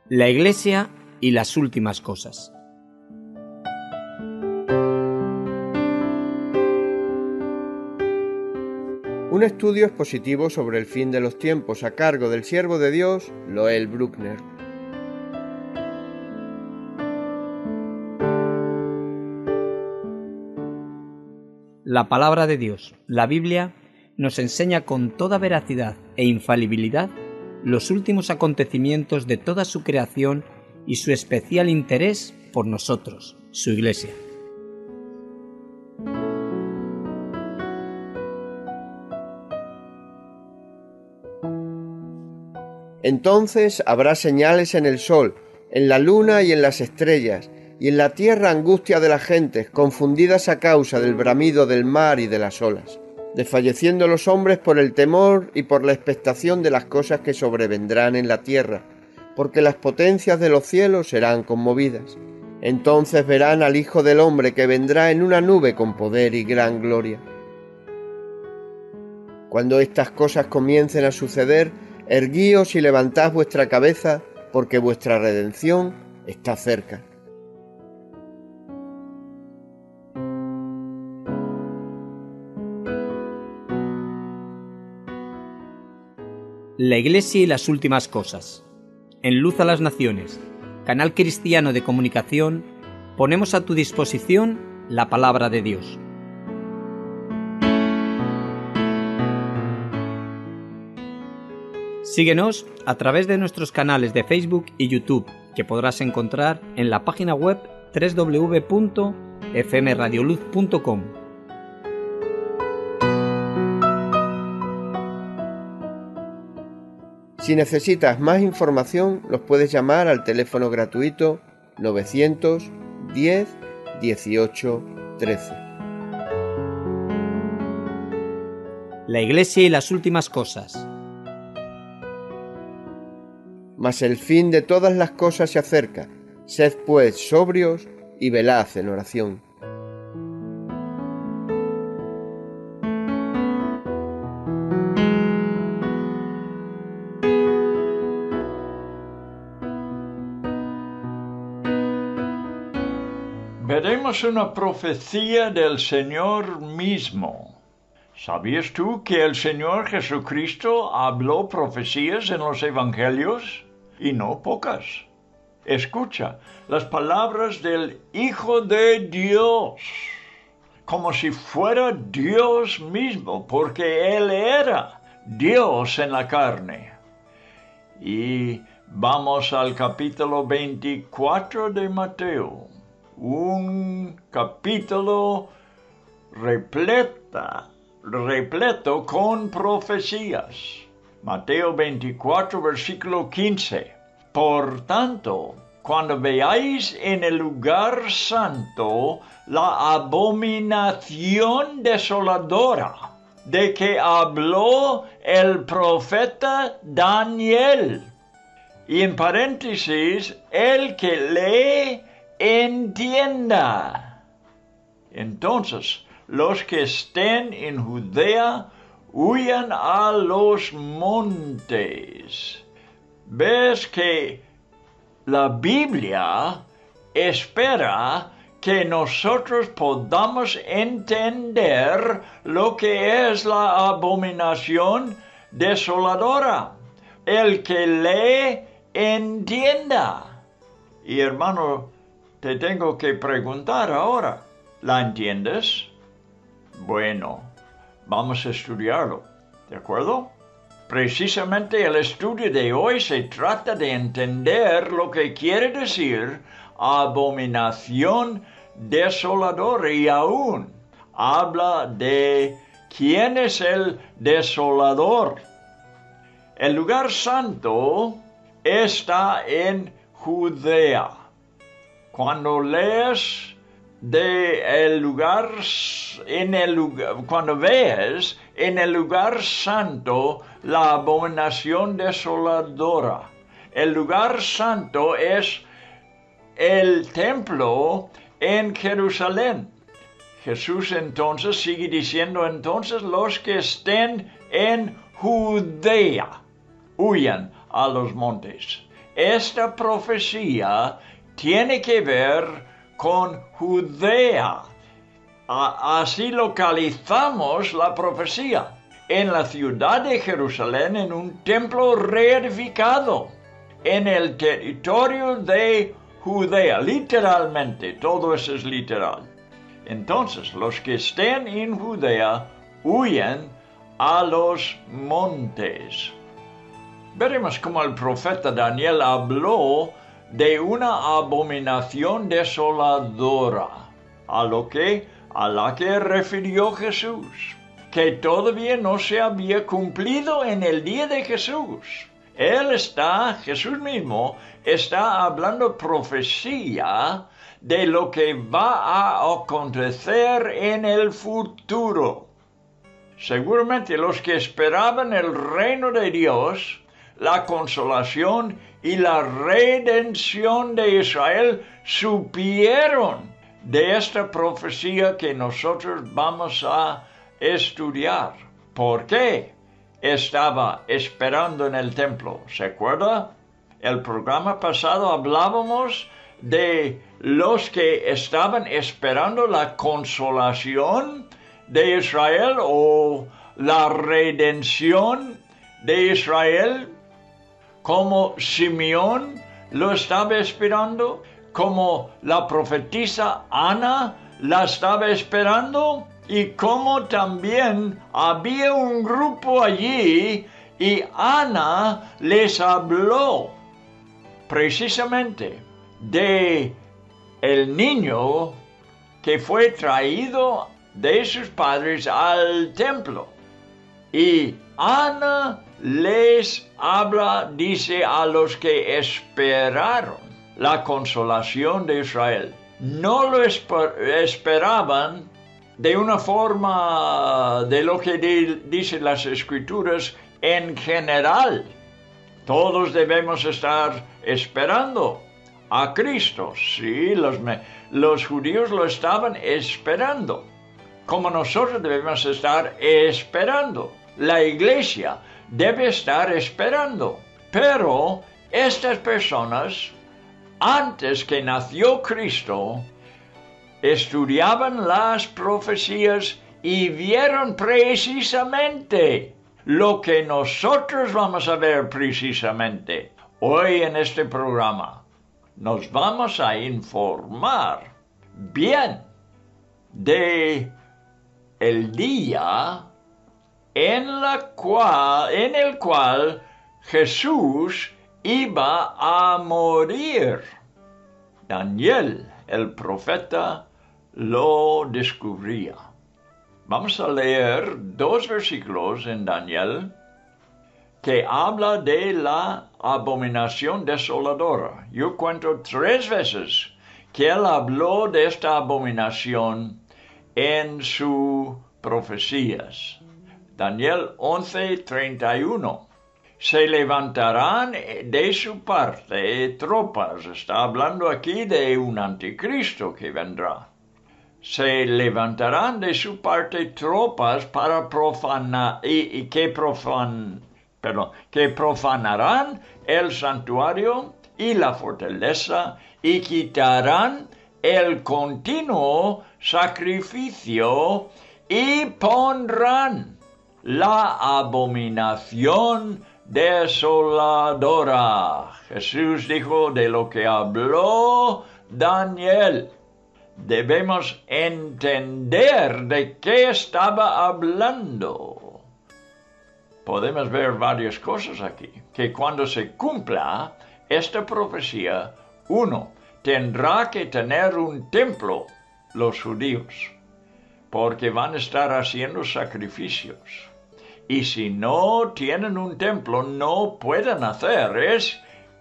La Iglesia y las últimas cosas. Un estudio expositivo sobre el fin de los tiempos a cargo del siervo de Dios, Loel Bruckner. La palabra de Dios, la Biblia, nos enseña con toda veracidad e infalibilidad los últimos acontecimientos de toda su creación y su especial interés por nosotros, su Iglesia. Entonces habrá señales en el sol, en la luna y en las estrellas, y en la tierra angustia de las gentes, confundidas a causa del bramido del mar y de las olas, desfalleciendo los hombres por el temor y por la expectación de las cosas que sobrevendrán en la tierra, porque las potencias de los cielos serán conmovidas. Entonces verán al Hijo del Hombre que vendrá en una nube con poder y gran gloria. Cuando estas cosas comiencen a suceder, erguíos y levantad vuestra cabeza, porque vuestra redención está cerca. La Iglesia y las últimas cosas. En Luz a las Naciones, canal cristiano de comunicación, ponemos a tu disposición la palabra de Dios. Síguenos a través de nuestros canales de Facebook y YouTube, que podrás encontrar en la página web www.fmradioluz.com. Si necesitas más información, los puedes llamar al teléfono gratuito 910 18 13. La Iglesia y las últimas cosas. Mas el fin de todas las cosas se acerca. Sed pues sobrios y velad en oración. Veremos una profecía del Señor mismo. ¿Sabías tú que el Señor Jesucristo habló profecías en los Evangelios? Y no pocas. Escucha las palabras del Hijo de Dios, como si fuera Dios mismo, porque Él era Dios en la carne. Y vamos al capítulo 24 de Mateo. Un capítulo repleto con profecías. Mateo 24, versículo 15. Por tanto, cuando veáis en el lugar santo la abominación desoladora de que habló el profeta Daniel, y en paréntesis, el que lee entienda. Entonces, los que estén en Judea huyan a los montes. ¿Ves que la Biblia espera que nosotros podamos entender lo que es la abominación desoladora? El que lee entienda. Y hermano, te tengo que preguntar ahora, ¿la entiendes? Bueno, vamos a estudiarlo, ¿de acuerdo? Precisamente el estudio de hoy se trata de entender lo que quiere decir abominación desoladora, y aún habla de quién es el desolador. El lugar santo está en Judea. Cuando lees cuando veas en el lugar santo la abominación desoladora. El lugar santo es el templo en Jerusalén. Jesús entonces sigue diciendo, entonces los que estén en Judea huyan a los montes. esta profecía tiene que ver con Judea. Así localizamos la profecía en la ciudad de Jerusalén, en un templo reedificado en el territorio de Judea. Literalmente, todo eso es literal. Entonces, los que estén en Judea huyen a los montes. Veremos cómo el profeta Daniel habló de una abominación desoladora, a la que refirió Jesús, que todavía no se había cumplido en el día de Jesús. Jesús mismo está hablando profecía de lo que va a acontecer en el futuro. Seguramente los que esperaban el reino de Dios, la consolación y la redención de Israel, supieron de esta profecía que nosotros vamos a estudiar. ¿Por qué estaba esperando en el templo? ¿Se acuerda? El programa pasado hablábamos de los que estaban esperando la consolación de Israel o la redención de Israel, como Simeón lo estaba esperando, como la profetisa Ana la estaba esperando, y como también había un grupo allí y Ana les habló precisamente de el niño que fue traído de sus padres al templo. Y Ana les habla, dice, a los que esperaron la consolación de Israel. No lo esperaban de una forma de lo que dicen las Escrituras en general. Todos debemos estar esperando a Cristo. Sí, los judíos lo estaban esperando, como nosotros debemos estar esperando. La iglesia debe estar esperando. Pero estas personas, antes que nació Cristo, estudiaban las profecías y vieron precisamente lo que nosotros vamos a ver precisamente hoy en este programa. Nos vamos a informar bien de el día en el cual Jesús iba a morir. Daniel, el profeta, lo descubría. Vamos a leer 2 versículos en Daniel que habla de la abominación desoladora. Yo cuento 3 veces que él habló de esta abominación en sus profecías. Daniel 11:31. Se levantarán de su parte tropas. Está hablando aquí de un anticristo que vendrá. Se levantarán de su parte tropas para profanar que profanarán el santuario y la fortaleza y quitarán el continuo sacrificio y pondrán la abominación desoladora. Jesús dijo de lo que habló Daniel. Debemos entender de qué estaba hablando. Podemos ver varias cosas aquí. Que cuando se cumpla esta profecía, uno tendrá que tener un templo, los judíos, porque van a estar haciendo sacrificios. Y si no tienen un templo, no pueden hacer. Es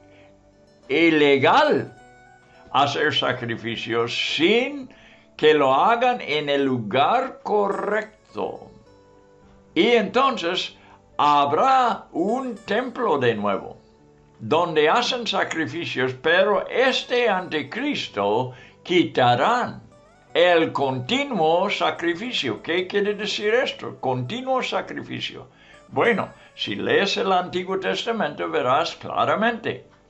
ilegal hacer sacrificios sin que lo hagan en el lugar correcto. Y entonces habrá un templo de nuevo, donde hacen sacrificios, pero este anticristo quitarán el continuo sacrificio. ¿Qué quiere decir esto? Continuo sacrificio. Bueno, si lees el Antiguo Testamento verás claramente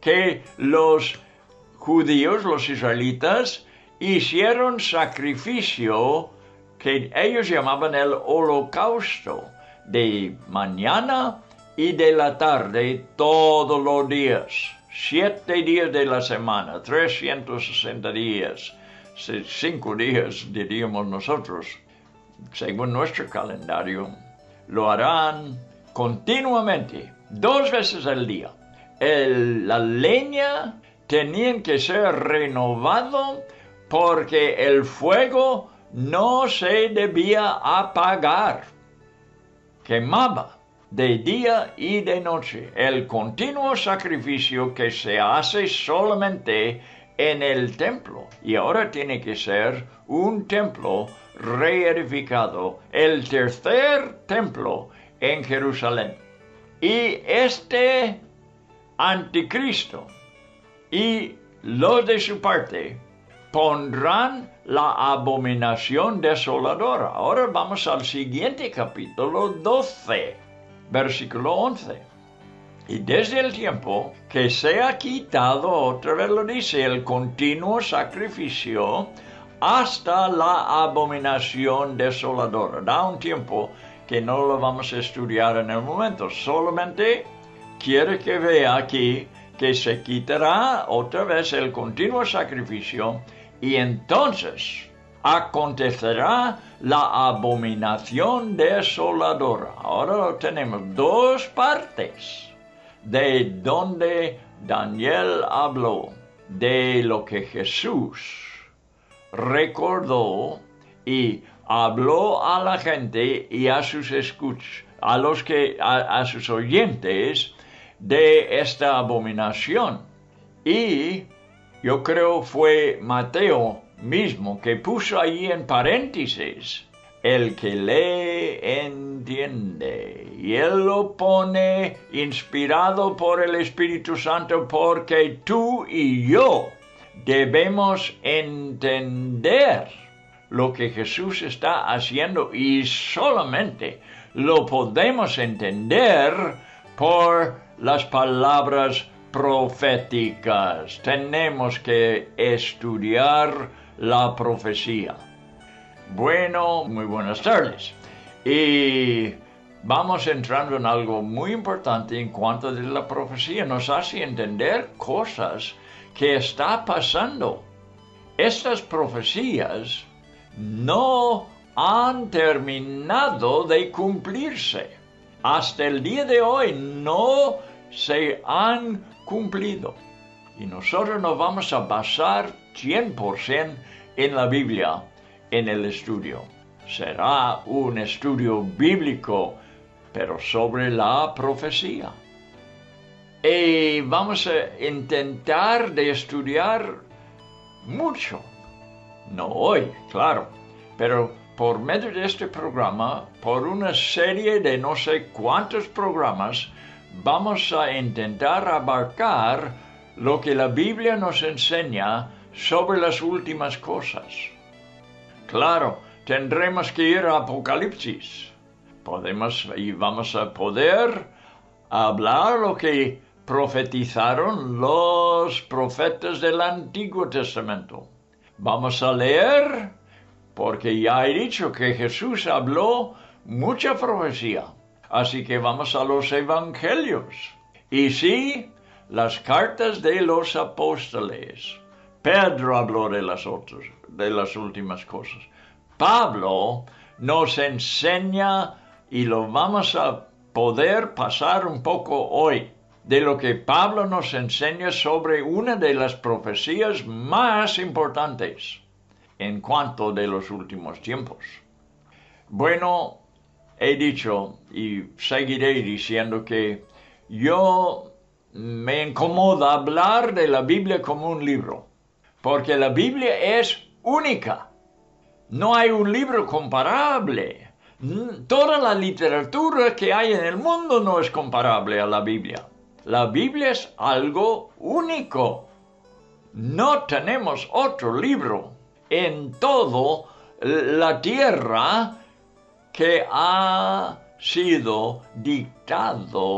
que los judíos, los israelitas, hicieron sacrificio que ellos llamaban el holocausto, de mañana y de la tarde todos los días, 7 días de la semana, 360 días, 5 días diríamos nosotros, según nuestro calendario. Lo harán continuamente, 2 veces al día. La leña tenía que ser renovado porque el fuego no se debía apagar. Quemaba de día y de noche. El continuo sacrificio que se hace solamente en el templo. Y ahora tiene que ser un templo reedificado. El tercer templo en Jerusalén. Y este anticristo y los de su parte pondrán la abominación desoladora. Ahora vamos al siguiente capítulo 12, versículo 11. Y desde el tiempo que se ha quitado, otra vez lo dice, el continuo sacrificio hasta la abominación desoladora. Da un tiempo que no lo vamos a estudiar en el momento. Solamente quiere que vea aquí que se quitará otra vez el continuo sacrificio y entonces acontecerá la abominación desoladora. Ahora tenemos 2 partes de donde Daniel habló de lo que Jesús recordó y habló a la gente y a sus a sus oyentes de esta abominación. Y yo creo fue Mateo mismo que puso ahí en paréntesis, el que lee entiende. Y él lo pone inspirado por el Espíritu Santo porque tú y yo debemos entender lo que Jesús está haciendo y solamente lo podemos entender por las palabras proféticas. Tenemos que estudiar la profecía. Bueno, muy buenas tardes. Y vamos entrando en algo muy importante en cuanto a la profecía. Nos hace entender cosas que está pasando. Estas profecías no han terminado de cumplirse. Hasta el día de hoy no se han cumplido. Y nosotros nos vamos a basar 100% en la Biblia, en el estudio. Será un estudio bíblico, pero sobre la profecía. Y vamos a intentar de estudiar mucho. No hoy, claro, pero por medio de este programa, por una serie de no sé cuántos programas, vamos a intentar abarcar lo que la Biblia nos enseña sobre las últimas cosas. Claro, tendremos que ir a Apocalipsis. Vamos a poder hablar lo que profetizaron los profetas del Antiguo Testamento. Vamos a leer, porque ya he dicho que Jesús habló mucha profecía. Así que vamos a los evangelios. Y sí, las cartas de los apóstoles. Pedro habló de las últimas cosas. Pablo nos enseña, y lo vamos a poder pasar un poco hoy, de lo que Pablo nos enseña sobre una de las profecías más importantes en cuanto de los últimos tiempos. Bueno, he dicho y seguiré diciendo que yo me incomoda hablar de la Biblia como un libro, porque la Biblia es única. No hay un libro comparable. Toda la literatura que hay en el mundo no es comparable a la Biblia. La Biblia es algo único. No tenemos otro libro en toda la tierra que ha sido dictado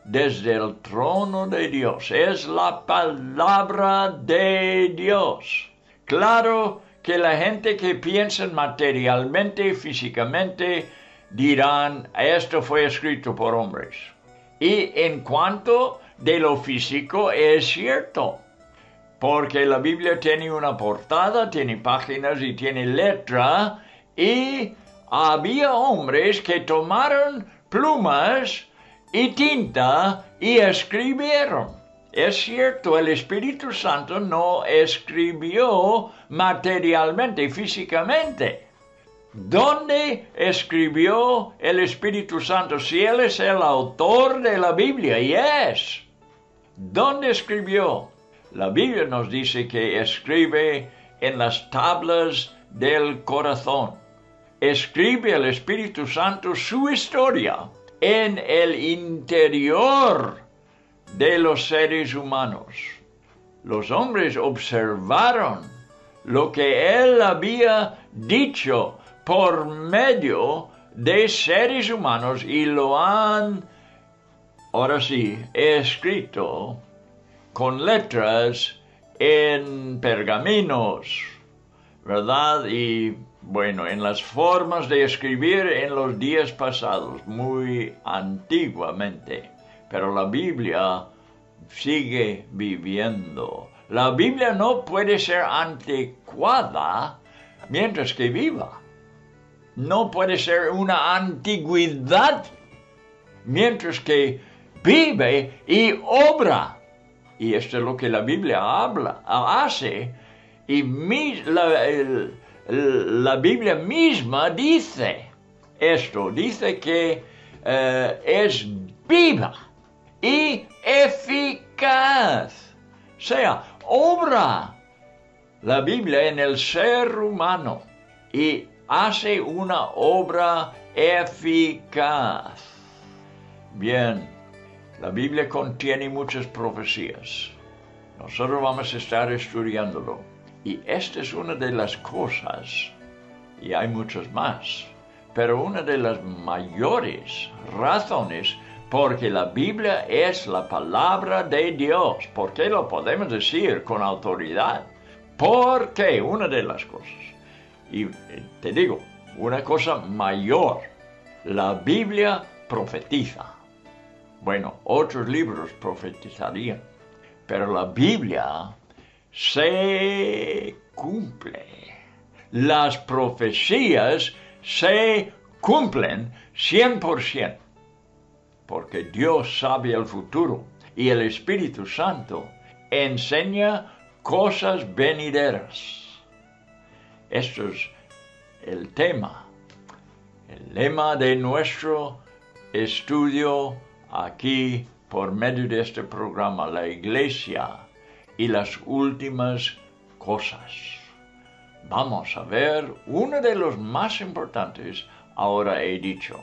desde el trono de Dios. Es la palabra de Dios. Claro que la gente que piensa materialmente, físicamente, dirán, esto fue escrito por hombres. Y en cuanto de lo físico, es cierto, porque la Biblia tiene una portada, tiene páginas y tiene letra, y había hombres que tomaron plumas y tinta y escribieron. Es cierto, el Espíritu Santo no escribió materialmente, físicamente. ¿Dónde escribió el Espíritu Santo? Si Él es el autor de la Biblia, y es. ¿Dónde escribió? La Biblia nos dice que escribe en las tablas del corazón. Escribe el Espíritu Santo su historia en el interior de los seres humanos. Los hombres observaron lo que Él había dicho por medio de seres humanos y lo han, ahora sí, escrito con letras en pergaminos, ¿verdad? Y bueno, en las formas de escribir en los días pasados, muy antiguamente. Pero la Biblia sigue viviendo. La Biblia no puede ser anticuada mientras que viva. No puede ser una antigüedad mientras que vive y obra. Y esto es lo que la Biblia hace. Y la Biblia misma dice esto. Dice que es viva y eficaz. O sea, obra la Biblia en el ser humano y hace una obra eficaz. Bien, la Biblia contiene muchas profecías. Nosotros vamos a estar estudiándolo. Y esta es una de las cosas, y hay muchas más, pero una de las mayores razones porque la Biblia es la palabra de Dios. ¿Por qué lo podemos decir con autoridad? Porque una de las cosas, y te digo, una cosa mayor, la Biblia profetiza. Bueno, otros libros profetizarían, pero la Biblia se cumple. Las profecías se cumplen 100%, porque Dios sabe el futuro y el Espíritu Santo enseña cosas venideras. Esto es el tema, el lema de nuestro estudio aquí por medio de este programa, la Iglesia y las últimas cosas. Vamos a ver uno de los más importantes, ahora he dicho.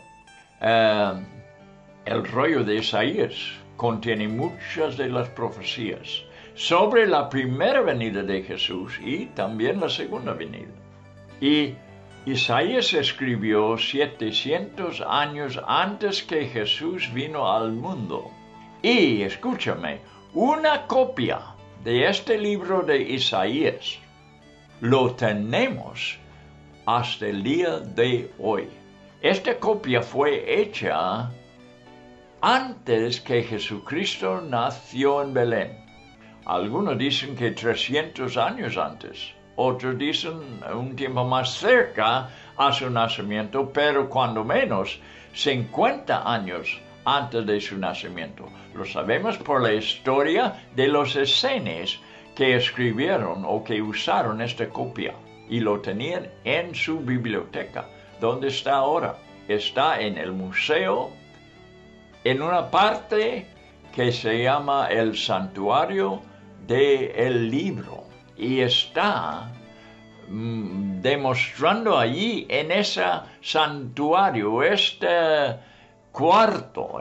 El rollo de Isaías contiene muchas de las profecías sobre la primera venida de Jesús y también la segunda venida. Y Isaías escribió 700 años antes que Jesús vino al mundo. Y, escúchame, una copia de este libro de Isaías lo tenemos hasta el día de hoy. Esta copia fue hecha antes que Jesucristo nació en Belén. Algunos dicen que 300 años antes. Otros dicen un tiempo más cerca a su nacimiento, pero cuando menos 50 años antes de su nacimiento. Lo sabemos por la historia de los esenios que escribieron o que usaron esta copia y lo tenían en su biblioteca. ¿Dónde está ahora? Está en el museo, en una parte que se llama el Santuario del Libro. Y está demostrando allí en ese santuario, este cuarto,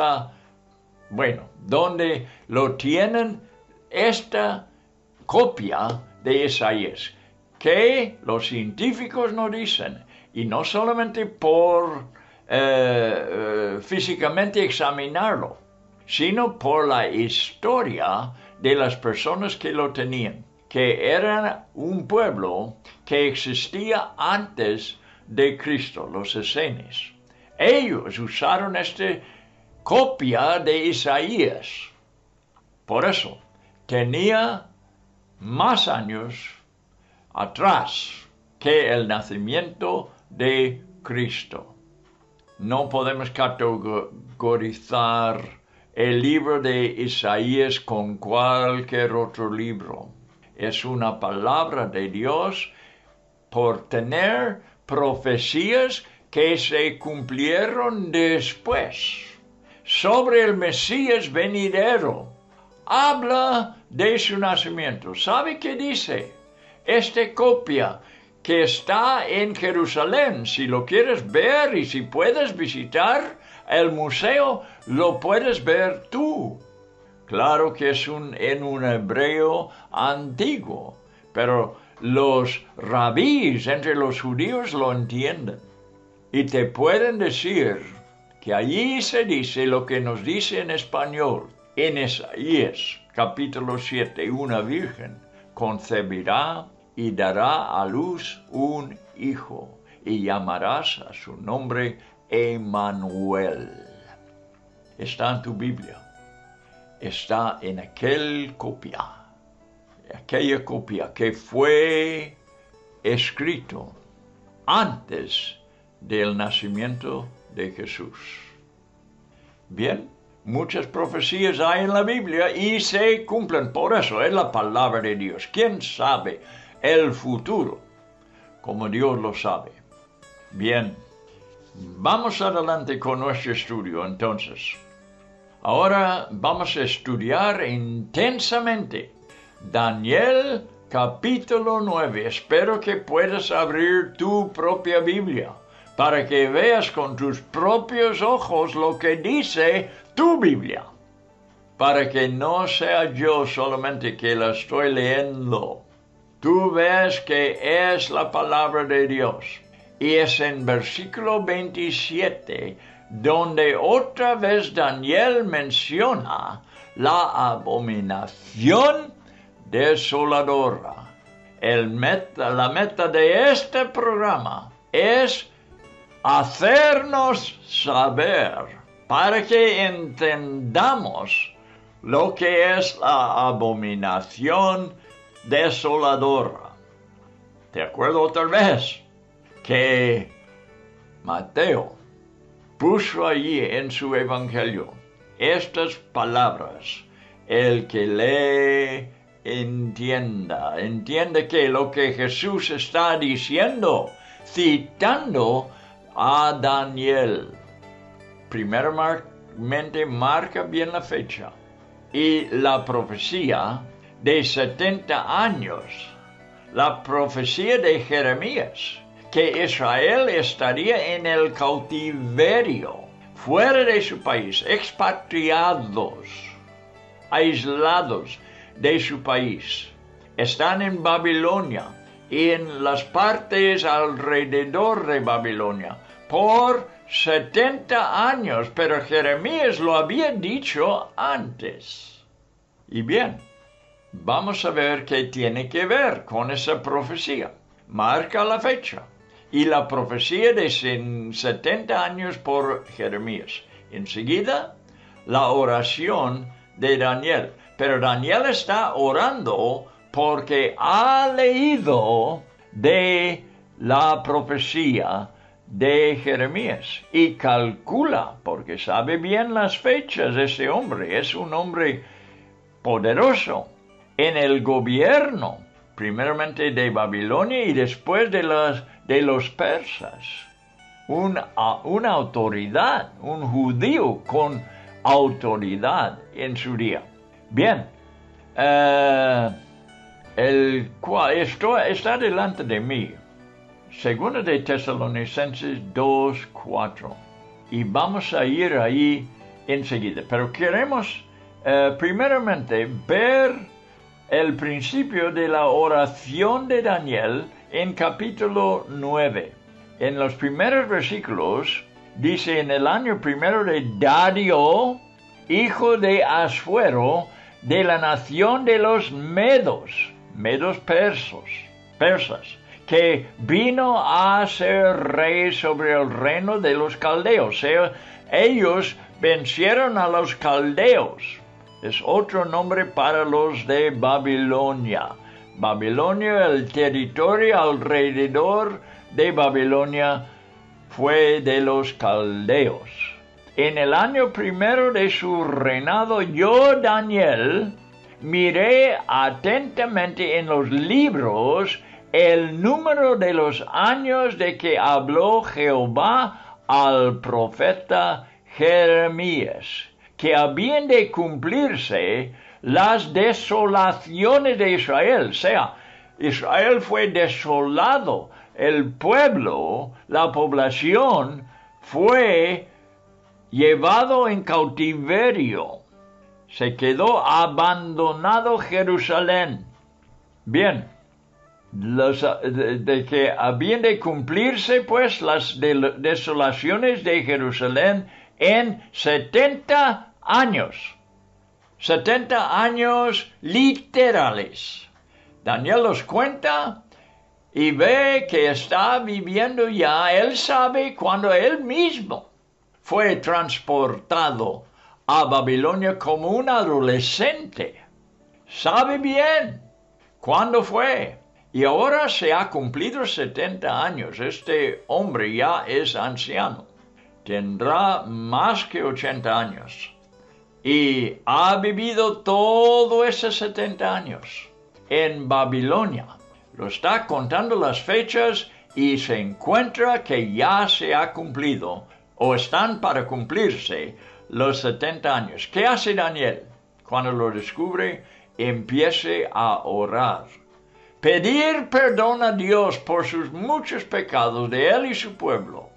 donde lo tienen esta copia de Isaías, que los científicos nos dicen, y no solamente por físicamente examinarlo, sino por la historia de las personas que lo tenían, que eran un pueblo que existía antes de Cristo, los esenios. Ellos usaron esta copia de Isaías. Por eso, tenía más años atrás que el nacimiento de Cristo. No podemos categorizar el libro de Isaías con cualquier otro libro. Es una palabra de Dios por tener profecías que se cumplieron después sobre el Mesías venidero. Habla de su nacimiento. ¿Sabe qué dice? Esta copia que está en Jerusalén, si lo quieres ver y si puedes visitar el museo, lo puedes ver tú. Claro que es en un hebreo antiguo, pero los rabíes entre los judíos lo entienden. Y te pueden decir que allí se dice lo que nos dice en español. En Isaías, capítulo 7, una virgen concebirá y dará a luz un hijo, y llamarás a su nombre Emmanuel. Está en tu Biblia. Está en aquella copia que fue escrito antes del nacimiento de Jesús. Bien, muchas profecías hay en la Biblia y se cumplen. Por eso es la palabra de Dios. ¿Quién sabe el futuro como Dios lo sabe? Bien, vamos adelante con nuestro estudio entonces. Ahora vamos a estudiar intensamente Daniel capítulo 9. Espero que puedas abrir tu propia Biblia para que veas con tus propios ojos lo que dice tu Biblia. Para que no sea yo solamente que la estoy leyendo. Tú ves que es la palabra de Dios. Y es en versículo 27 donde otra vez Daniel menciona la abominación desoladora. La meta de este programa es hacernos saber para que entendamos lo que es la abominación desoladora. ¿Te acuerdo otra vez que Mateo puso allí en su evangelio estas palabras? El que lee entiende que lo que Jesús está diciendo, citando a Daniel. Primeramente marca bien la fecha y la profecía de 70 años, la profecía de Jeremías, que Israel estaría en el cautiverio, fuera de su país, expatriados, aislados de su país. Están en Babilonia y en las partes alrededor de Babilonia por 70 años, pero Jeremías lo había dicho antes. Y bien, vamos a ver qué tiene que ver con esa profecía. Marca la fecha y la profecía de 70 años por Jeremías. Enseguida, la oración de Daniel. Pero Daniel está orando porque ha leído de la profecía de Jeremías y calcula, porque sabe bien las fechas. Ese hombre es un hombre poderoso en el gobierno, primeramente de Babilonia y después de los persas. Una autoridad, un judío con autoridad en su día. Bien, el cual está delante de mí, Segunda de Tesalonicenses 2:4, y vamos a ir ahí enseguida, pero queremos primeramente ver el principio de la oración de Daniel en capítulo 9. En los primeros versículos dice: en el año primero de Darío, hijo de Asuero, de la nación de los medos persas, que vino a ser rey sobre el reino de los caldeos. O sea, ellos vencieron a los caldeos. Es otro nombre para los de Babilonia. Babilonia, el territorio alrededor de Babilonia, fue de los caldeos. En el año primero de su reinado, yo, Daniel, miré atentamente en los libros el número de los años de que habló Jehová al profeta Jeremías, que habían de cumplirse las desolaciones de Israel. O sea, Israel fue desolado, el pueblo, la población, fue llevado en cautiverio. Se quedó abandonado Jerusalén. Bien, de que habían de cumplirse pues las desolaciones de Jerusalén en 70 años. 70 años literales. Daniel los cuenta y ve que está viviendo ya. Él sabe cuando él mismo fue transportado a Babilonia como un adolescente. Sabe bien cuándo fue. Y ahora se ha cumplido 70 años. Este hombre ya es anciano. Tendrá más que 80 años. Y ha vivido todos esos 70 años en Babilonia. Lo está contando las fechas y se encuentra que ya se ha cumplido o están para cumplirse los 70 años. ¿Qué hace Daniel? Cuando lo descubre, empiece a orar. Pedir perdón a Dios por sus muchos pecados de él y su pueblo.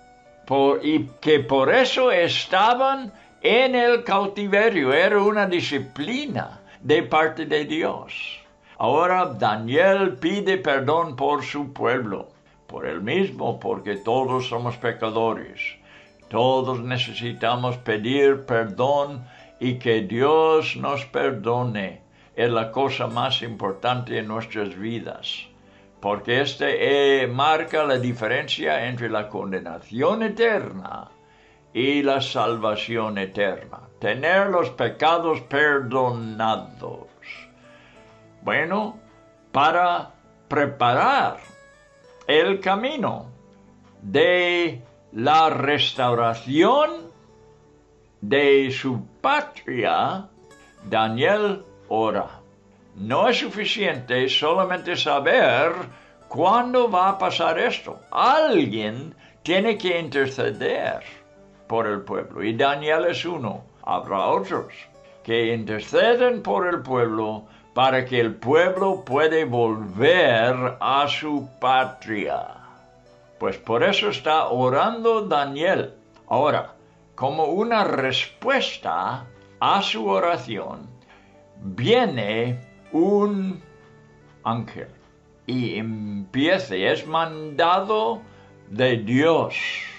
Y que por eso estaban en el cautiverio. Era una disciplina de parte de Dios. Ahora Daniel pide perdón por su pueblo, por él mismo, porque todos somos pecadores. Todos necesitamos pedir perdón y que Dios nos perdone. Es la cosa más importante en nuestras vidas, porque marca la diferencia entre la condenación eterna y la salvación eterna. Tener los pecados perdonados. Bueno, para preparar el camino de la restauración de su patria, Daniel ora. No es suficiente solamente saber cuándo va a pasar esto. Alguien tiene que interceder por el pueblo. Y Daniel es uno. Habrá otros que interceden por el pueblo para que el pueblo pueda volver a su patria. Pues por eso está orando Daniel. Ahora, como una respuesta a su oración, viene un ángel y es mandado de Dios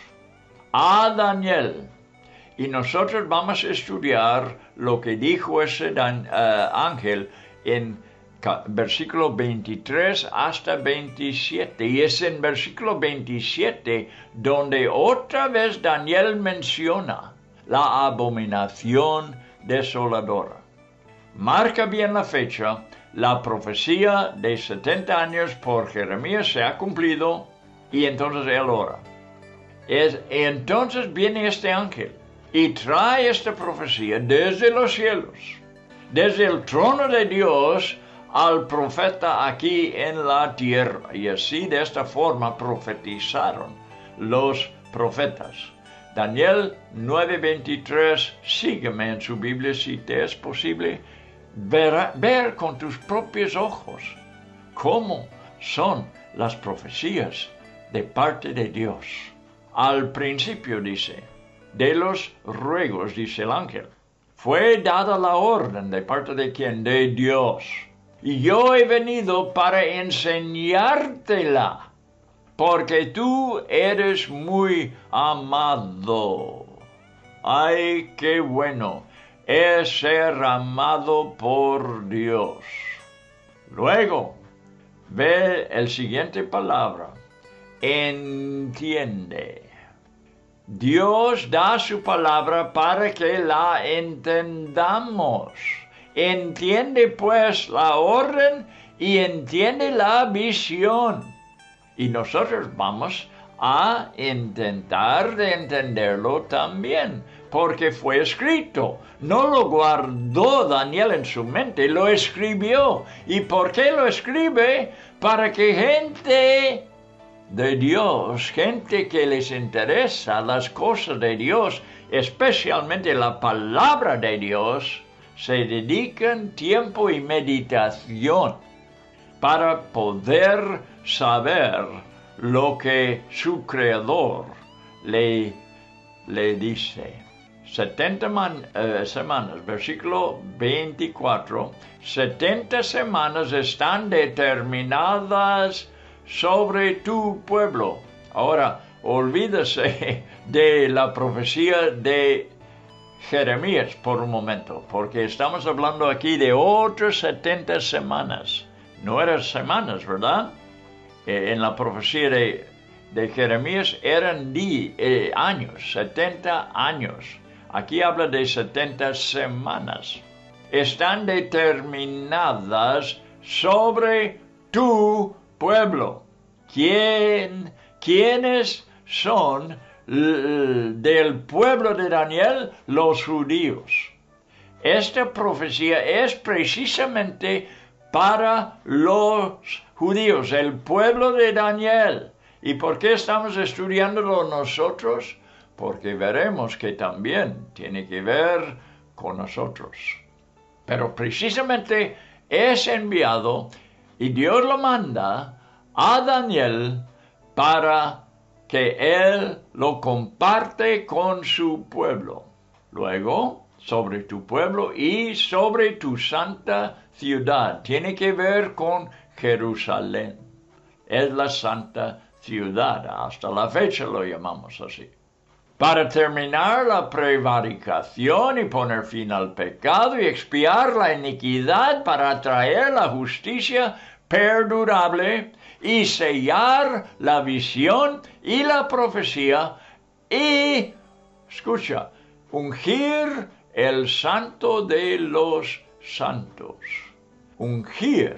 a Daniel. Y nosotros vamos a estudiar lo que dijo ese ángel en versículo 23 hasta 27. Y es en versículo 27 donde otra vez Daniel menciona la abominación desoladora. Marca bien la fecha. La profecía de 70 años por Jeremías se ha cumplido y entonces él ora. Entonces viene este ángel y trae esta profecía desde los cielos, desde el trono de Dios al profeta aquí en la tierra. Y así de esta forma profetizaron los profetas. Daniel 9:23, sígueme en su Biblia si te es posible. Ver con tus propios ojos cómo son las profecías de parte de Dios. Al principio dice, de los ruegos, dice el ángel, fue dada la orden de parte de quién, de Dios. Y yo he venido para enseñártela, porque tú eres muy amado. ¡Ay, qué bueno! es ser amado por Dios. Luego, ve el siguiente palabra. Entiende. Dios da su palabra para que la entendamos. Entiende pues la orden y entiende la visión. Y nosotros vamos a intentar de entenderlo también, porque fue escrito. No lo guardó Daniel en su mente, lo escribió. ¿Y por qué lo escribe? Para que gente de Dios, gente que les interesa las cosas de Dios, especialmente la palabra de Dios, se dediquen tiempo y meditación para poder saber lo que su Creador le dice. 70 semanas, versículo 24, 70 semanas están determinadas sobre tu pueblo. Ahora, olvídese de la profecía de Jeremías por un momento, porque estamos hablando aquí de otras 70 semanas. No eran semanas, ¿verdad? En la profecía de Jeremías eran años, 70 años. Aquí habla de 70 semanas. Están determinadas sobre tu pueblo. ¿Quiénes son del pueblo de Daniel? Los judíos. Esta profecía es precisamente para los judíos, el pueblo de Daniel. ¿Y por qué estamos estudiándolo nosotros? Porque veremos que también tiene que ver con nosotros. Pero precisamente es enviado y Dios lo manda a Daniel para que él lo comparte con su pueblo. Luego, sobre tu pueblo y sobre tu santa ciudad. Tiene que ver con Jerusalén. Es la santa ciudad. Hasta la fecha lo llamamos así. Para terminar la prevaricación y poner fin al pecado y expiar la iniquidad para traer la justicia perdurable y sellar la visión y la profecía y, escucha, ungir el santo de los santos. Ungir,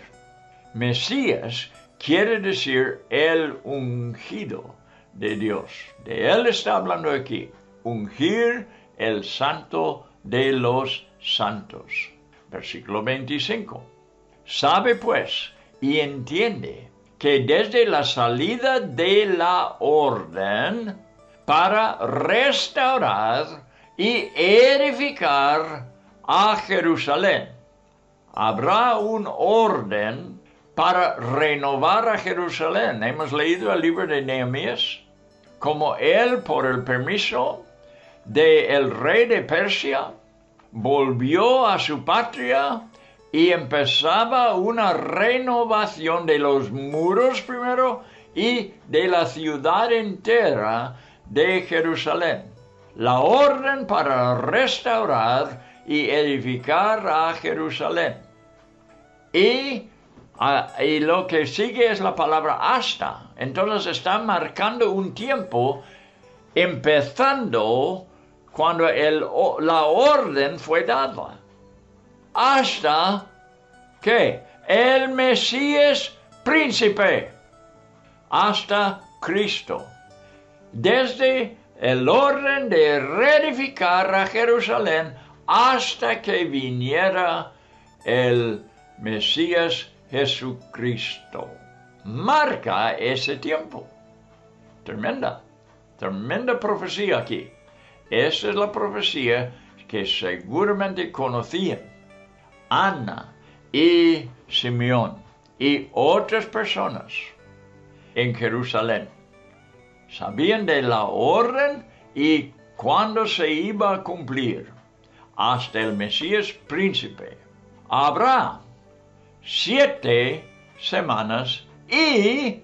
Mesías, quiere decir el ungido de Dios. De él está hablando aquí. Ungir el santo de los santos. Versículo 25. Sabe pues y entiende que desde la salida de la orden para restaurar y edificar a Jerusalén, habrá un orden para renovar a Jerusalén. Hemos leído el libro de Nehemías, como él, por el permiso del rey de Persia, volvió a su patria y empezaba una renovación de los muros primero y de la ciudad entera de Jerusalén. La orden para restaurar y edificar a Jerusalén. Y lo que sigue es la palabra hasta. Entonces está marcando un tiempo, empezando cuando la orden fue dada. Hasta que el Mesías príncipe, hasta Cristo. Desde el orden de reedificar a Jerusalén hasta que viniera el Mesías Jesucristo. Marca ese tiempo. Tremenda profecía aquí. Esa es la profecía que seguramente conocían Ana y Simeón y otras personas en Jerusalén. Sabían de la orden y cuándo se iba a cumplir. Hasta el Mesías príncipe. Habrá 7 semanas y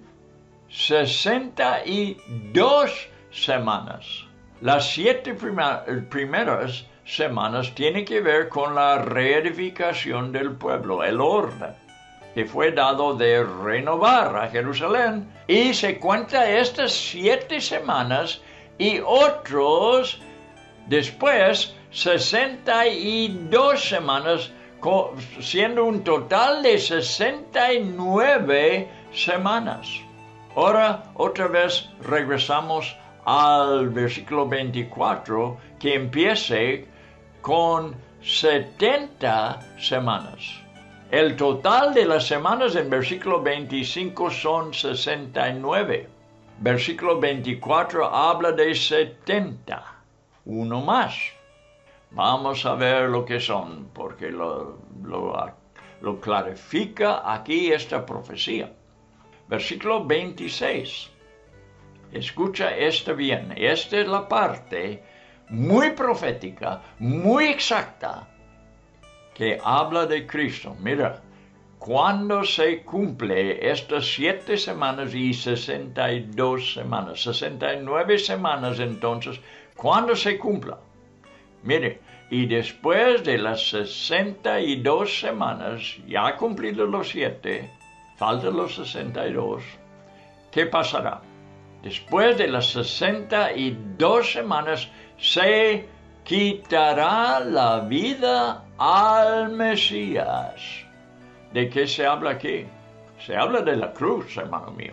62 semanas. Las 7 primeras semanas tiene que ver con la reedificación del pueblo, el orden que fue dado de renovar a Jerusalén. Y se cuenta estas 7 semanas y otros después 62 semanas, siendo un total de 69 semanas. Ahora otra vez regresamos al versículo 24, que empiece con 70 semanas. El total de las semanas en versículo 25 son 69. Versículo 24 habla de 70. Uno más. Vamos a ver lo que son, porque lo clarifica aquí esta profecía. Versículo 26. Escucha esto bien. Esta es la parte muy profética, muy exacta, que habla de Cristo. Mira, cuando se cumple estas 7 semanas y 62 semanas, 69 semanas entonces, cuando se cumpla. Mire, y después de las 62 semanas, ya cumplidos los 7, faltan los 62, ¿qué pasará? Después de las 62 semanas, se quitará la vida al Mesías. ¿De qué se habla aquí? Se habla de la cruz, hermano mío.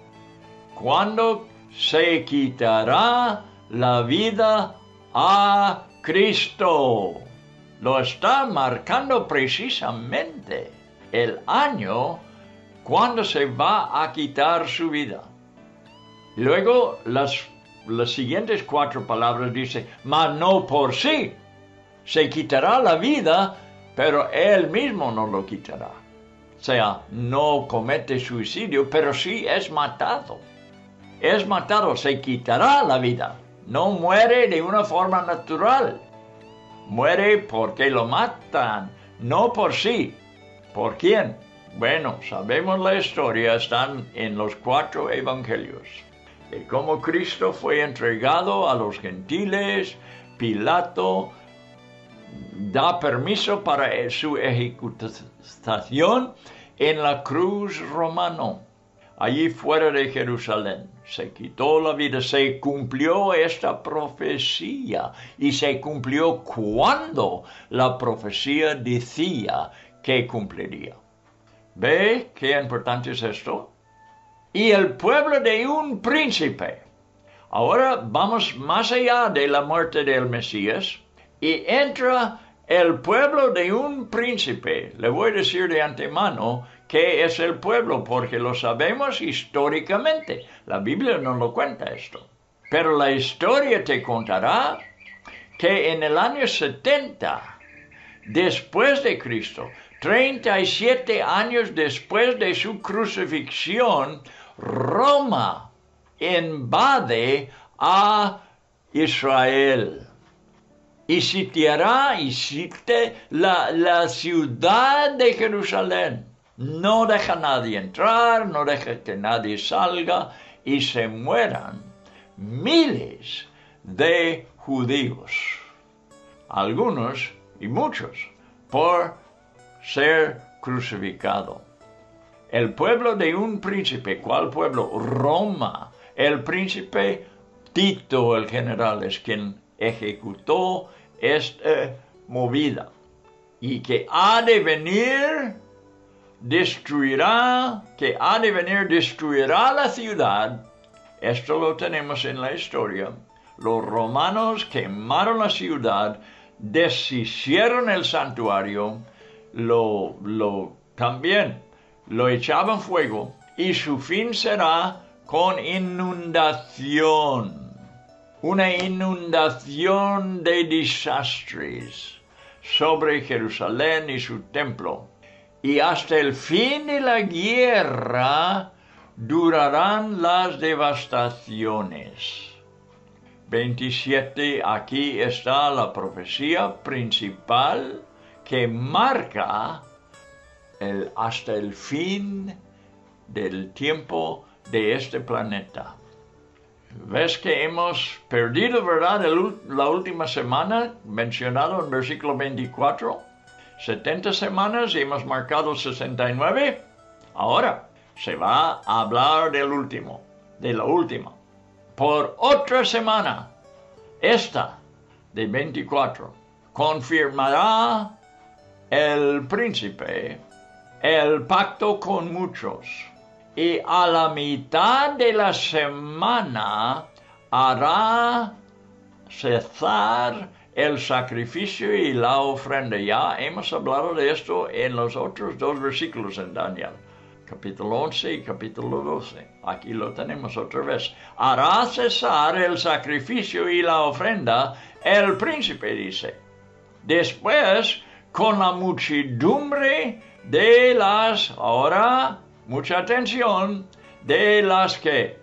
Cuando se quitará la vida a Cristo. Lo está marcando precisamente el año cuando se va a quitar su vida. Luego las siguientes 4 palabras dice, mas no por sí. Se quitará la vida, pero él mismo no lo quitará. O sea, no comete suicidio, pero sí es matado. Es matado, se quitará la vida. No muere de una forma natural. Muere porque lo matan, no por sí. ¿Por quién? Bueno, sabemos la historia, están en los 4 evangelios. De cómo Cristo fue entregado a los gentiles, Pilato da permiso para su ejecutación en la cruz romana, allí fuera de Jerusalén. Se quitó la vida, se cumplió esta profecía y se cumplió cuando la profecía decía que cumpliría. ¿Ve qué importante es esto? Y el pueblo de un príncipe. Ahora vamos más allá de la muerte del Mesías y entra el pueblo de un príncipe. Le voy a decir de antemano qué es el pueblo, porque lo sabemos históricamente. La Biblia no lo cuenta esto. Pero la historia te contará que en el año 70, después de Cristo, 37 años después de su crucifixión, Roma invade a Israel y sitiará la ciudad de Jerusalén. No deja nadie entrar, no deja que nadie salga y se mueran miles de judíos, algunos y muchos, por ser crucificado. El pueblo de un príncipe, ¿cuál pueblo? Roma. El príncipe Tito, el general, es quien ejecutó esta movida. Y que ha de venir, destruirá la ciudad. Esto lo tenemos en la historia. Los romanos quemaron la ciudad, deshicieron el santuario, también lo echaban fuego, y su fin será con inundación. Una inundación de desastres sobre Jerusalén y su templo. Y hasta el fin de la guerra durarán las devastaciones. 27, aquí está la profecía principal que marca hasta el fin del tiempo de este planeta. ¿Ves que hemos perdido, verdad, la última semana mencionado en versículo 24? 70 semanas y hemos marcado 69. Ahora se va a hablar de la última. Por otra semana, esta de 24, confirmará el príncipe el pacto con muchos. Y a la mitad de la semana hará cesar el sacrificio y la ofrenda. Ya hemos hablado de esto en los otros 2 versículos en Daniel, capítulo 11 y capítulo 12. Aquí lo tenemos otra vez. Hará cesar el sacrificio y la ofrenda, el príncipe dice. Después, con la muchedumbre de las, ahora, mucha atención, de las que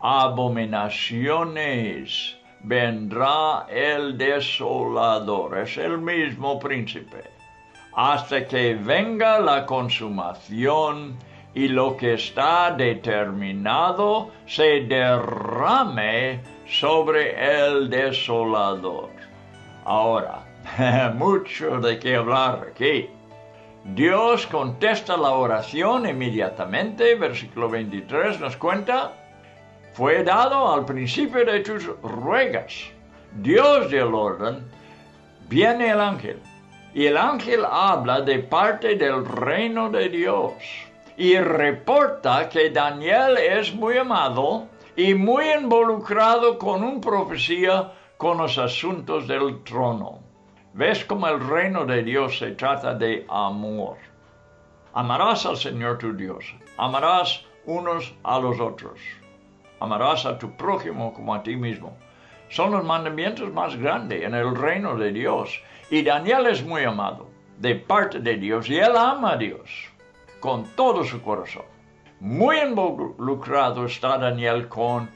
abominaciones vendrá el desolador, es el mismo príncipe, hasta que venga la consumación y lo que está determinado se derrame sobre el desolador. Ahora, mucho de qué hablar aquí. Dios contesta la oración inmediatamente. Versículo 23 nos cuenta: fue dado al principio de tus ruegas, Dios del orden, viene el ángel. Y el ángel habla de parte del reino de Dios y reporta que Daniel es muy amado y muy involucrado con una profecía con los asuntos del trono. ¿Ves cómo el reino de Dios se trata de amor? Amarás al Señor tu Dios, amarás unos a los otros, amarás a tu prójimo como a ti mismo. Son los mandamientos más grandes en el reino de Dios. Y Daniel es muy amado de parte de Dios y él ama a Dios con todo su corazón. Muy involucrado está Daniel como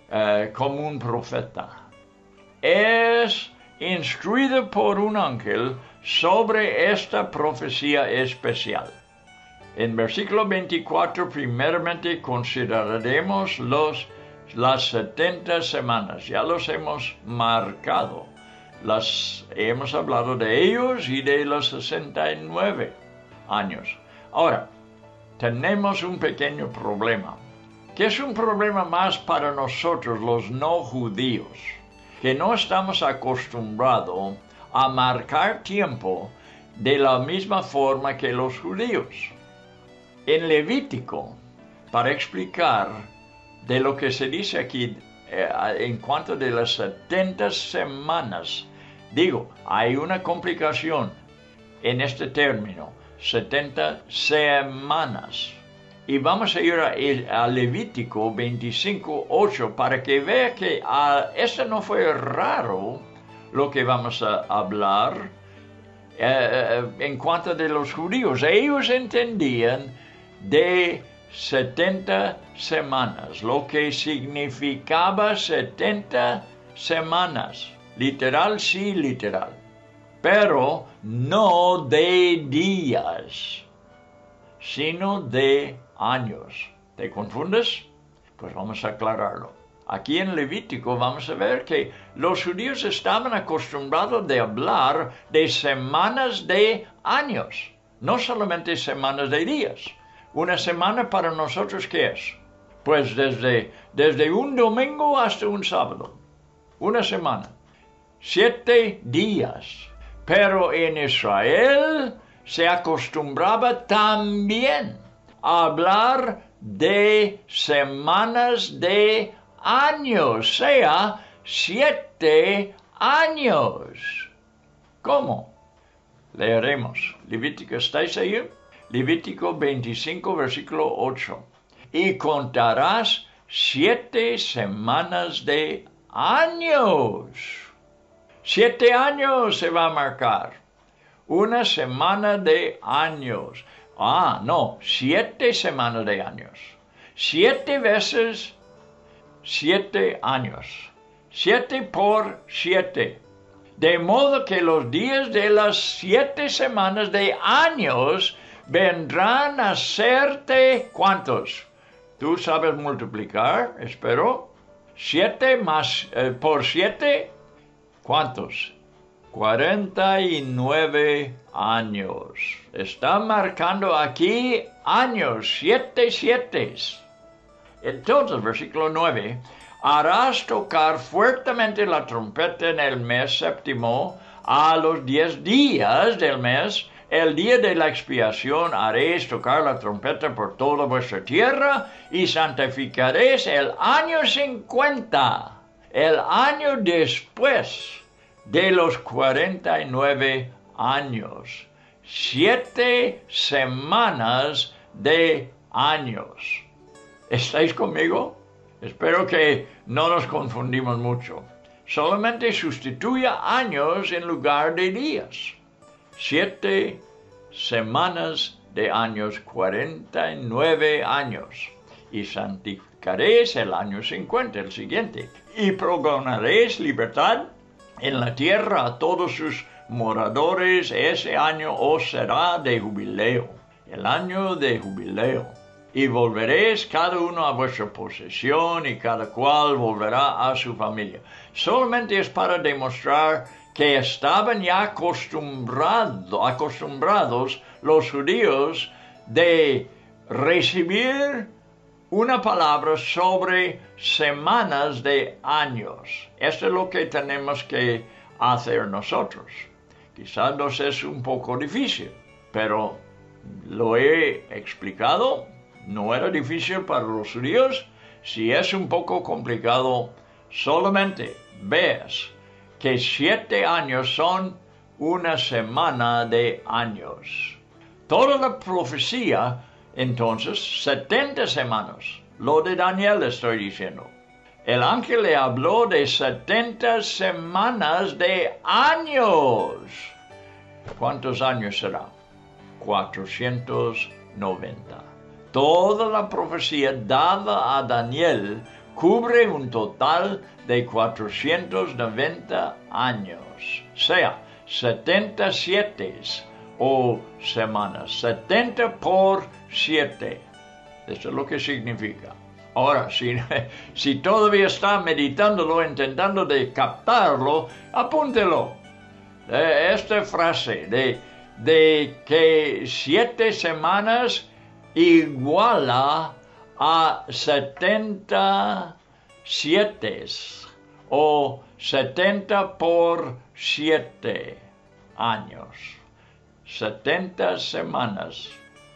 un profeta. Es instruido por un ángel sobre esta profecía especial. En versículo 24, primeramente consideraremos las 70 semanas. Ya los hemos marcado. Hemos hablado de ellos y de los 69 años. Ahora, tenemos un pequeño problema, que es un problema más para nosotros los no judíos, que no estamos acostumbrados a marcar tiempo de la misma forma que los judíos. En Levítico, para explicar de lo que se dice aquí en cuanto de las 70 semanas, digo, hay una complicación en este término, 70 semanas. Y vamos a ir a Levítico 25:8 para que vea que esto no fue raro lo que vamos a hablar en cuanto de los judíos. Ellos entendían de 70 semanas, lo que significaba 70 semanas. Literal, sí, literal. Pero no de días, sino de años. ¿Te confundes? Pues vamos a aclararlo. Aquí en Levítico vamos a ver que los judíos estaban acostumbrados de hablar de semanas de años, no solamente semanas de días. Una semana para nosotros, ¿qué es? Pues desde un domingo hasta un sábado. Una semana. 7 días. Pero en Israel se acostumbraba también a hablar de semanas de años, sea 7 años. ¿Cómo? Leeremos. Levítico, ¿estáis ahí? Levítico 25, versículo 8. Y contarás 7 semanas de años. 7 años se va a marcar. Una semana de años. 7 semanas de años. 7 veces 7 años. 7 por 7. De modo que los días de las 7 semanas de años vendrán a serte, ¿cuántos? ¿Tú sabes multiplicar? Espero. 7 más por 7, ¿cuántos? 49 años. Está marcando aquí años, 7 sietes. Entonces, versículo 9, harás tocar fuertemente la trompeta en el mes séptimo, a los 10 días del mes, el día de la expiación haréis tocar la trompeta por toda vuestra tierra y santificaréis el año 50, el año después de los 49 años. 7 semanas de años. ¿Estáis conmigo? Espero que no nos confundimos mucho. Solamente sustituya años en lugar de días. 7 semanas de años, 49 años. Y santificaréis el año 50, el siguiente. Y proclamaréis libertad en la tierra a todos sus moradores. Ese año os será de jubileo. El año de jubileo. Y volveréis cada uno a vuestra posesión y cada cual volverá a su familia. Solamente es para demostrar que estaban ya acostumbrados los judíos de recibir una palabra sobre semanas de años. Esto es lo que tenemos que hacer nosotros. Quizás nos es un poco difícil, pero lo he explicado. No era difícil para los judíos. Si es un poco complicado, solamente ves que 7 años son una semana de años. Toda la profecía, entonces, 70 semanas. Lo de Daniel estoy diciendo. El ángel le habló de 70 semanas de años. ¿Cuántos años será? 490. Toda la profecía dada a Daniel cubre un total de 490 años, sea 77 o semanas, 70 por 7. Eso es lo que significa. Ahora, si todavía está meditándolo, intentando de captarlo, apúntelo. Esta frase de que 7 semanas iguala a 77 o 70 por 7 años. 70 semanas,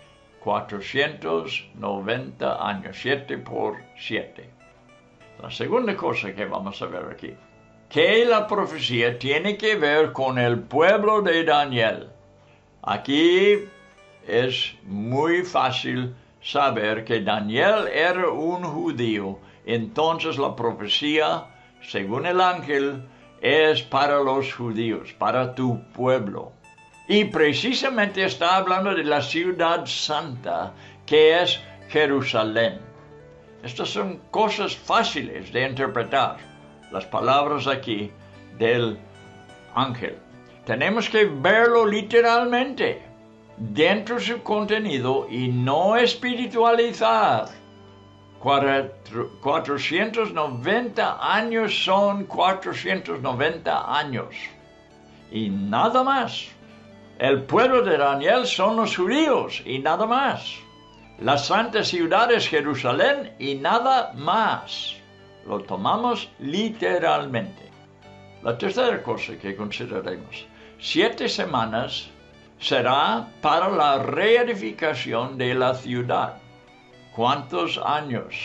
490 años, 7 por 7. La segunda cosa que vamos a ver aquí, que la profecía tiene que ver con el pueblo de Daniel. Aquí es muy fácil saber que Daniel era un judío. Entonces la profecía, según el ángel, es para los judíos, para tu pueblo. Y precisamente está hablando de la ciudad santa, que es Jerusalén. Estas son cosas fáciles de interpretar, las palabras aquí del ángel. Tenemos que verlo literalmente, dentro de su contenido y no espiritualizar. 490 años son 490 años. Y nada más. El pueblo de Daniel son los judíos y nada más. La santa ciudad es Jerusalén y nada más. Lo tomamos literalmente. La tercera cosa que consideraremos. 7 semanas será para la reedificación de la ciudad. ¿Cuántos años?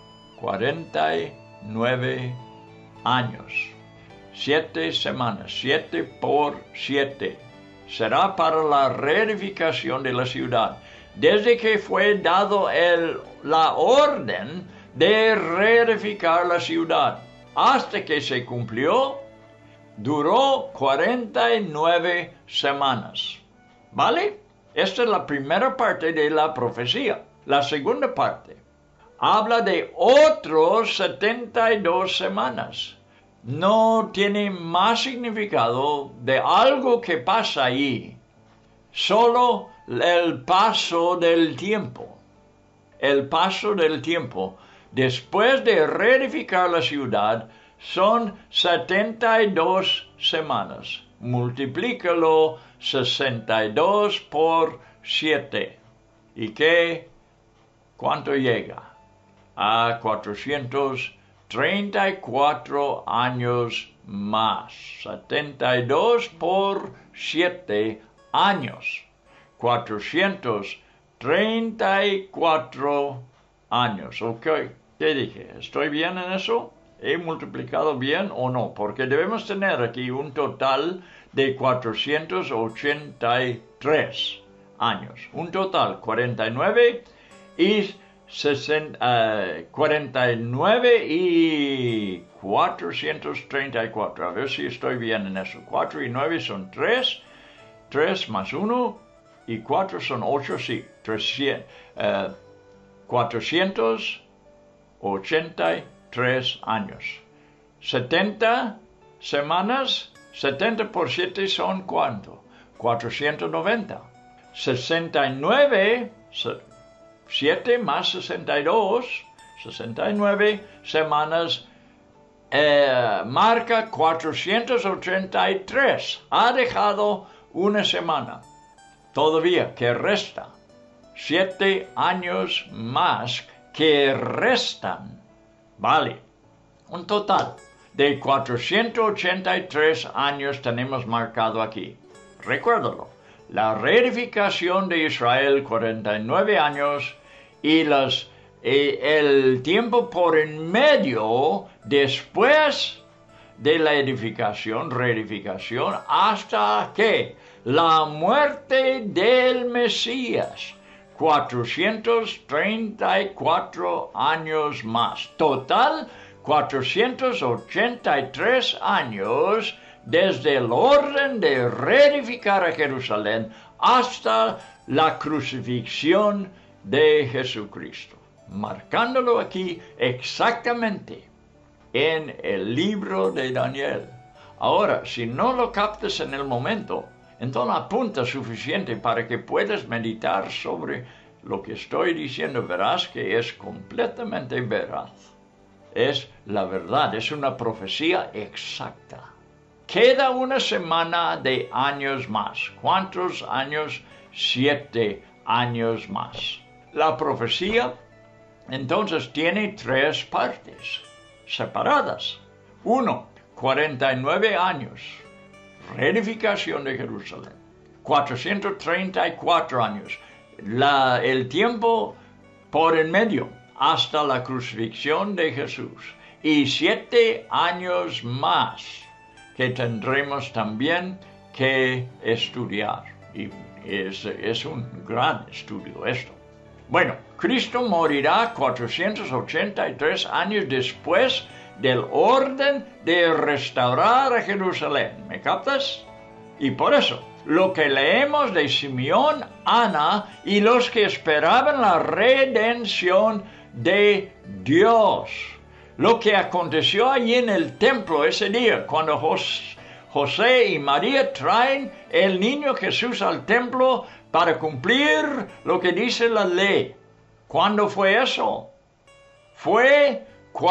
49 años. 7 semanas, 7 por 7. Será para la reedificación de la ciudad. Desde que fue dado la orden de reedificar la ciudad hasta que se cumplió, duró 49 semanas. ¿Vale? Esta es la primera parte de la profecía. La segunda parte habla de otros 72 semanas. No tiene más significado de algo que pasa ahí. Solo el paso del tiempo. El paso del tiempo después de reedificar la ciudad, son 72 semanas. Multiplícalo 62 por 7. ¿Y cuánto llega? A 434 años más. 72 por 7 años. 434 años. ¿Ok? ¿Qué dije? ¿Estoy bien en eso? ¿He multiplicado bien o no? Porque debemos tener aquí un total de 483 años. Un total 49 y 49 y 434. A ver si estoy bien en eso. 4 y 9 son 3. 3 más 1 y 4 son 8. Sí. 483 años. 70 semanas. 70 por 7 son ¿cuánto? 490. 69, 7 más 62, 69 semanas, marca 483. Ha dejado una semana. Todavía que resta. 7 años más que restan. Vale. Un total de 483 años tenemos marcado aquí. Recuérdalo. La reedificación de Israel, 49 años, y el tiempo por en medio después de la reedificación, hasta que la muerte del Mesías, 434 años más. Total, 483 años desde el orden de reedificar a Jerusalén hasta la crucifixión de Jesucristo, marcándolo aquí exactamente en el libro de Daniel. Ahora, si no lo captas en el momento, entonces apunta suficiente para que puedas meditar sobre lo que estoy diciendo. Verás que es completamente veraz. Es la verdad, es una profecía exacta. Queda una semana de años más. ¿Cuántos años? 7 años más. La profecía, entonces, tiene 3 partes separadas. 1, 49 años. Reedificación de Jerusalén. 434 años. El tiempo por en medio hasta la crucifixión de Jesús. Y 7 años más que tendremos también que estudiar. Y es un gran estudio esto. Bueno, Cristo morirá 483 años después del orden de restaurar a Jerusalén. ¿Me captas? Y por eso, lo que leemos de Simeón, Ana y los que esperaban la redención de Dios. Lo que aconteció allí en el templo ese día, cuando José y María traen el niño Jesús al templo para cumplir lo que dice la ley. ¿Cuándo fue eso? Fue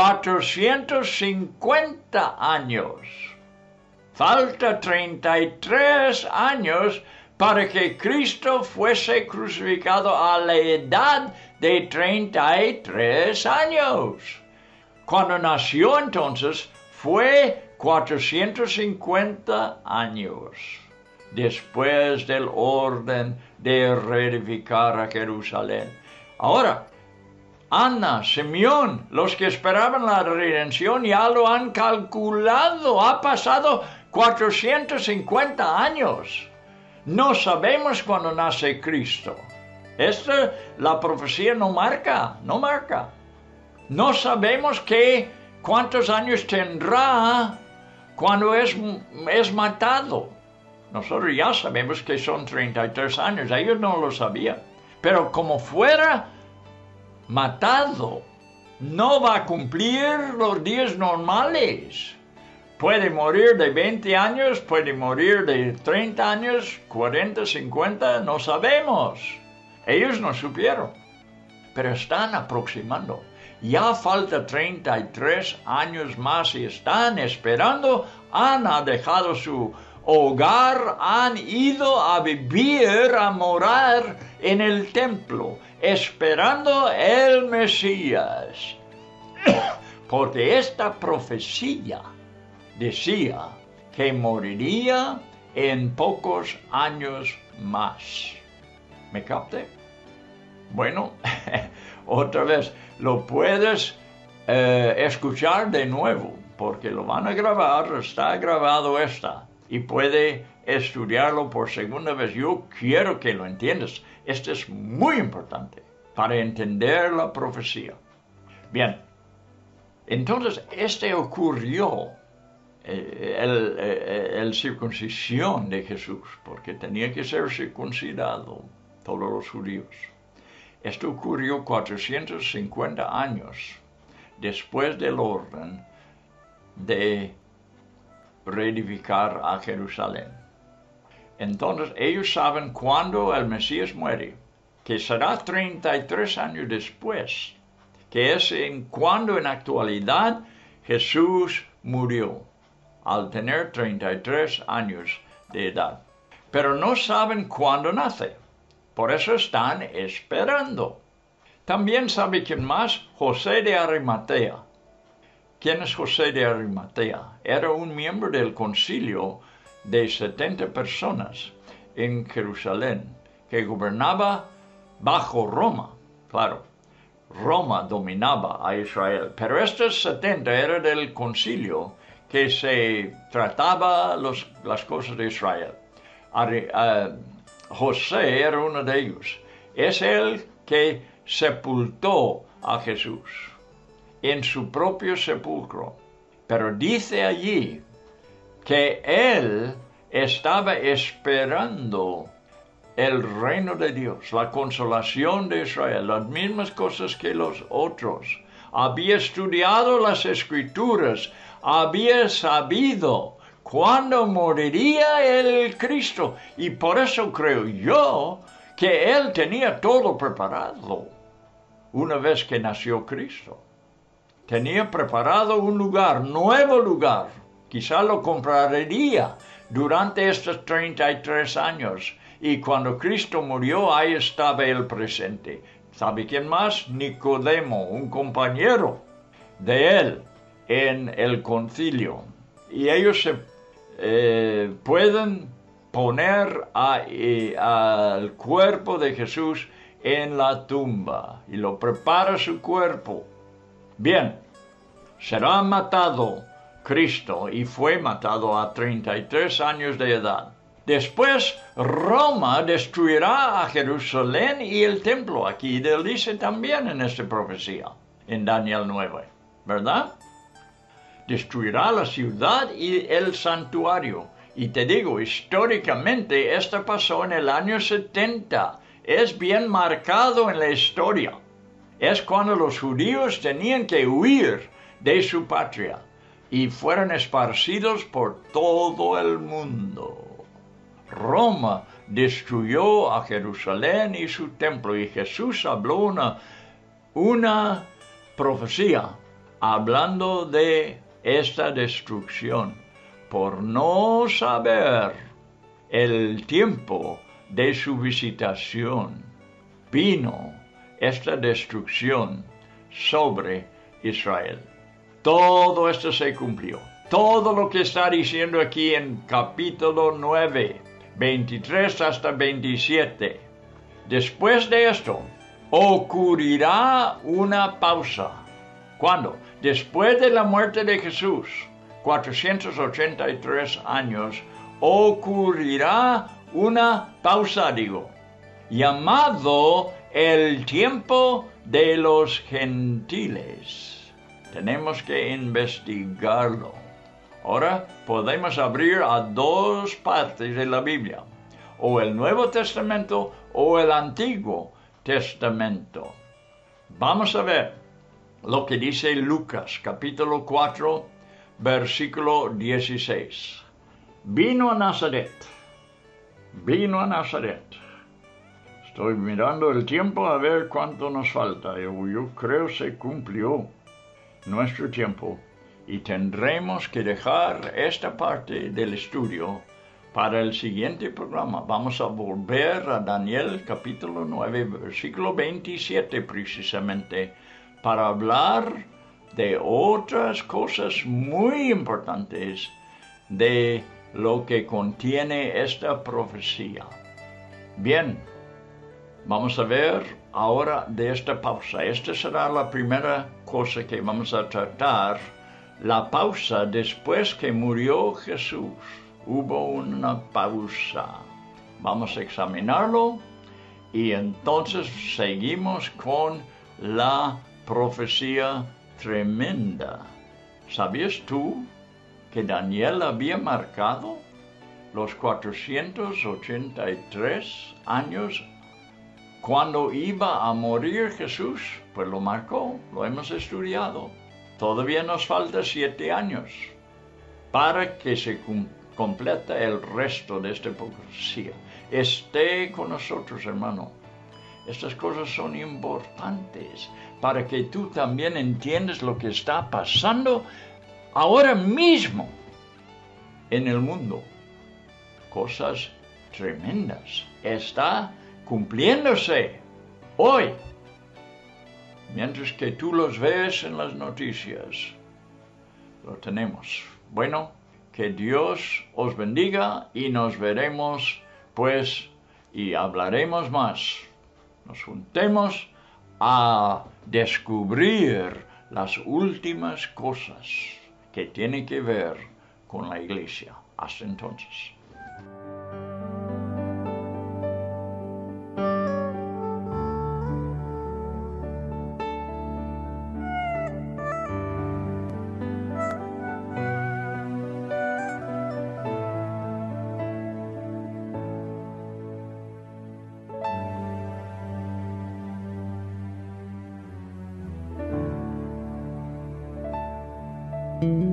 450 años. Falta 33 años para que Cristo fuese crucificado a la edad de 33 años. Cuando nació entonces fue 450 años después del orden de reedificar a Jerusalén. Ahora, Ana, Simeón, los que esperaban la redención ya lo han calculado. Ha pasado 450 años. No sabemos cuándo nace Cristo. La profecía no marca. No sabemos cuántos años tendrá cuando es matado. Nosotros ya sabemos que son 33 años. Ellos no lo sabían. Pero como fuera matado, no va a cumplir los días normales. Puede morir de 20 años, puede morir de 30 años, 40, 50, no sabemos. Ellos no supieron, pero están aproximando. Ya falta 33 años más y están esperando. Han dejado su hogar, han ido a vivir, a morar en el templo, esperando el Mesías. Porque esta profecía decía que moriría en pocos años más. ¿Me capte? Bueno, otra vez, lo puedes escuchar de nuevo, porque lo van a grabar, está grabado y puede estudiarlo por segunda vez. Yo quiero que lo entiendas. Esto es muy importante para entender la profecía. Bien, entonces ocurrió el circuncisión de Jesús, porque tenía que ser circuncidado todos los judíos. Esto ocurrió 450 años después del orden de reedificar a Jerusalén. Entonces ellos saben cuándo el Mesías muere, que será 33 años después, que es cuando en actualidad Jesús murió, al tener 33 años de edad. Pero no saben cuándo nace, por eso están esperando. También sabe quién más, José de Arimatea. ¿Quién es José de Arimatea? Era un miembro del concilio de 70 personas en Jerusalén, que gobernaba bajo Roma. Claro, Roma dominaba a Israel, pero estos 70 eran del concilio que se trataba las cosas de Israel. José era uno de ellos. Es el que sepultó a Jesús en su propio sepulcro. Pero dice allí que él estaba esperando el reino de Dios, la consolación de Israel, las mismas cosas que los otros. Había estudiado las Escrituras, había sabido cuándo moriría el Cristo, y por eso creo yo que él tenía todo preparado una vez que nació Cristo. Tenía preparado un lugar, nuevo lugar. Quizá lo compraría durante estos 33 años. Y cuando Cristo murió, ahí estaba él presente. ¿Sabe quién más? Nicodemo, un compañero de él en el concilio. Y ellos se pueden poner al cuerpo de Jesús en la tumba. Y lo prepara su cuerpo. Bien, será matado Cristo y fue matado a 33 años de edad. Después Roma destruirá a Jerusalén y el templo. Aquí él dice también en esta profecía, en Daniel 9, ¿verdad? Destruirá la ciudad y el santuario. Y te digo, históricamente esto pasó en el año 70. Es bien marcado en la historia. Es cuando los judíos tenían que huir de su patria y fueron esparcidos por todo el mundo. Roma destruyó a Jerusalén y su templo, y Jesús habló una profecía hablando de esta destrucción por no saber el tiempo de su visitación. Vino esta destrucción sobre Israel. Todo esto se cumplió. Todo lo que está diciendo aquí en capítulo 9, 23 hasta 27. Después de esto, ocurrirá una pausa. ¿Cuándo? Después de la muerte de Jesús, 483 años, ocurrirá una pausa, llamado el tiempo de los gentiles. Tenemos que investigarlo. Ahora podemos abrir a dos partes de la Biblia, o el Nuevo Testamento o el Antiguo Testamento. Vamos a ver lo que dice Lucas, capítulo 4, versículo 16. Vino a Nazaret. Estoy mirando el tiempo a ver cuánto nos falta. Yo creo se cumplió nuestro tiempo y tendremos que dejar esta parte del estudio para el siguiente programa. Vamos a volver a Daniel capítulo 9, versículo 27 precisamente, para hablar de otras cosas muy importantes de lo que contiene esta profecía. Bien, vamos a ver ahora de esta pausa. Esta será la primera cosa que vamos a tratar, la pausa después que murió Jesús. Hubo una pausa. Vamos a examinarlo y entonces seguimos con la profecía tremenda. ¿Sabías tú que Daniel había marcado los 483 años cuando iba a morir Jesús? Pues lo marcó, lo hemos estudiado. Todavía nos falta 7 años para que se completa el resto de esta profecía. Esté con nosotros, hermano. Estas cosas son importantes para que tú también entiendas lo que está pasando ahora mismo en el mundo. Cosas tremendas. Está cumpliéndose hoy, mientras que tú los ves en las noticias. Lo tenemos. Bueno, que Dios os bendiga y nos veremos, pues, y hablaremos más. Nos juntemos a descubrir las últimas cosas que tienen que ver con la iglesia. Hasta entonces. thank you